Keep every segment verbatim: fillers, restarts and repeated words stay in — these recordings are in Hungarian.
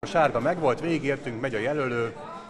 A sárga megvolt, végigértünk, megy a jelölő,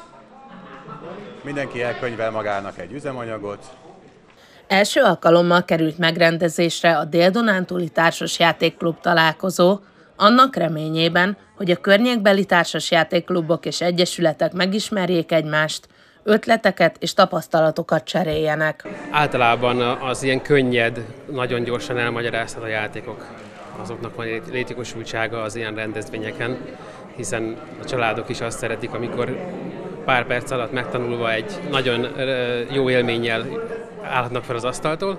mindenki elkönyvel magának egy üzemanyagot. Első alkalommal került megrendezésre a Dél-Dunántúli Társasjátékklub találkozó, annak reményében, hogy a környékbeli társasjátékklubok és egyesületek megismerjék egymást, ötleteket és tapasztalatokat cseréljenek. Általában az ilyen könnyed, nagyon gyorsan elmagyarázható játékok, azoknak van létjogosultsága az ilyen rendezvényeken, hiszen a családok is azt szeretik, amikor pár perc alatt megtanulva egy nagyon jó élménnyel állhatnak fel az asztaltól.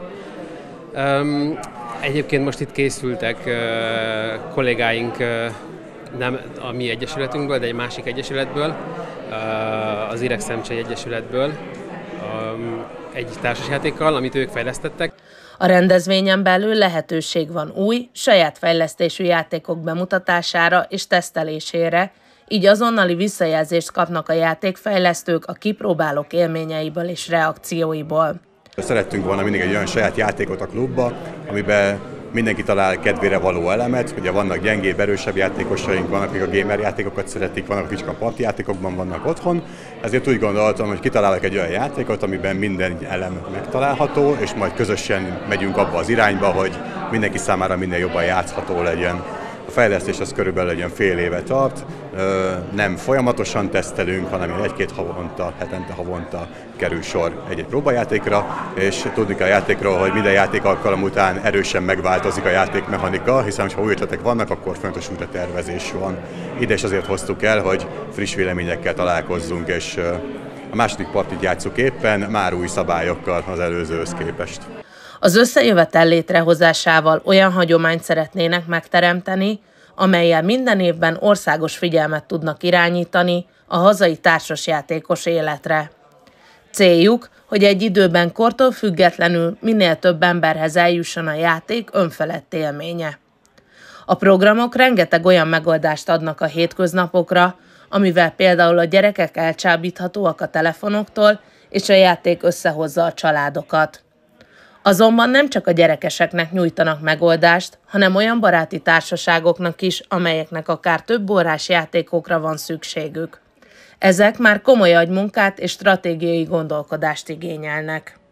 Egyébként most itt készültek kollégáink, nem a mi egyesületünkből, de egy másik egyesületből, az Ireg-Szemcsei Egyesületből egy társasjátékkal, amit ők fejlesztettek. A rendezvényen belül lehetőség van új, saját fejlesztésű játékok bemutatására és tesztelésére, így azonnali visszajelzést kapnak a játékfejlesztők a kipróbálók élményeiből és reakcióiból. Szerettünk volna mindig egy olyan saját játékot a klubba, amiben mindenki talál kedvére való elemet. Ugye vannak gyengébb, erősebb játékosaink, vannak, akik a gamer játékokat szeretik, vannak, akik csak a parti játékokban vannak otthon. Ezért úgy gondoltam, hogy kitalálok egy olyan játékot, amiben minden elem megtalálható, és majd közösen megyünk abba az irányba, hogy mindenki számára minél jobban játszható legyen. A fejlesztés az körülbelül egy fél éve tart, nem folyamatosan tesztelünk, hanem egy-két havonta, hetente havonta kerül sor egy-egy próbajátékra, és tudni kell a játékról, hogy minden játék alkalom után erősen megváltozik a játékmechanika, hiszen ha új ötletek vannak, akkor fontos újra tervezés van. Ide is azért hoztuk el, hogy friss véleményekkel találkozzunk, és a második partit játsszuk éppen, már új szabályokkal az előzőhöz képest. Az összejövetel létrehozásával olyan hagyományt szeretnének megteremteni, amellyel minden évben országos figyelmet tudnak irányítani a hazai társasjátékos életre. Céljuk, hogy egy időben kortól függetlenül minél több emberhez eljusson a játék önfelett élménye. A programok rengeteg olyan megoldást adnak a hétköznapokra, amivel például a gyerekek elcsábíthatóak a telefonoktól, és a játék összehozza a családokat. Azonban nem csak a gyerekeseknek nyújtanak megoldást, hanem olyan baráti társaságoknak is, amelyeknek akár több órás játékokra van szükségük. Ezek már komoly agymunkát és stratégiai gondolkodást igényelnek.